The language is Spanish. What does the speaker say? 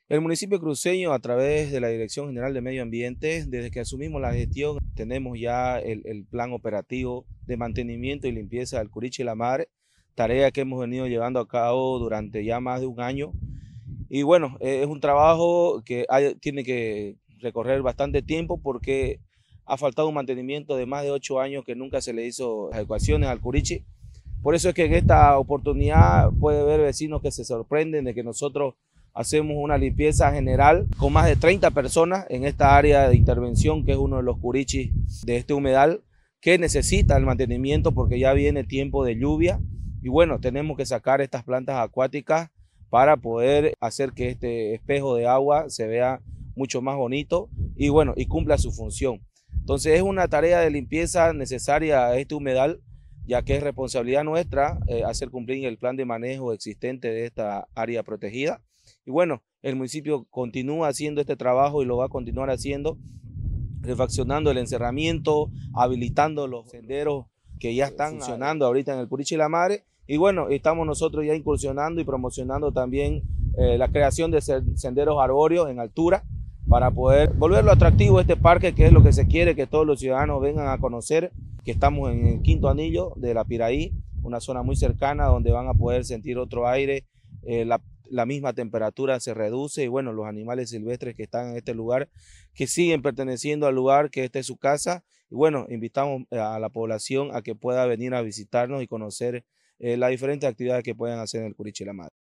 El municipio cruceño, a través de la Dirección General de Medio Ambiente, desde que asumimos la gestión, tenemos ya el plan operativo de mantenimiento y limpieza del Curiche y la Madre, tarea que hemos venido llevando a cabo durante ya más de un año. Y bueno, es un trabajo que tiene que recorrer bastante tiempo porque ha faltado un mantenimiento de más de 8 años que nunca se le hizo adecuaciones al Curiche. Por eso es que en esta oportunidad puede haber vecinos que se sorprenden de que nosotros hacemos una limpieza general con más de 30 personas en esta área de intervención, que es uno de los curichis de este humedal, que necesita el mantenimiento porque ya viene tiempo de lluvia. Y bueno, tenemos que sacar estas plantas acuáticas para poder hacer que este espejo de agua se vea mucho más bonito y bueno, y cumpla su función. Entonces es una tarea de limpieza necesaria a este humedal, ya que es responsabilidad nuestra hacer cumplir el plan de manejo existente de esta área protegida. Y bueno, el municipio continúa haciendo este trabajo y lo va a continuar haciendo, refaccionando el encerramiento, habilitando los senderos que ya están funcionando ahorita en el Curiche y la Madre. Y bueno, estamos nosotros ya incursionando y promocionando también la creación de senderos arbóreos en altura para poder volverlo atractivo este parque, que es lo que se quiere, que todos los ciudadanos vengan a conocer, que estamos en el quinto anillo de la Piraí, una zona muy cercana donde van a poder sentir otro aire, la misma temperatura se reduce y bueno, los animales silvestres que están en este lugar, que siguen perteneciendo al lugar, que esta es su casa, y bueno, invitamos a la población a que pueda venir a visitarnos y conocer las diferentes actividades que pueden hacer en el Curiche y la Madre.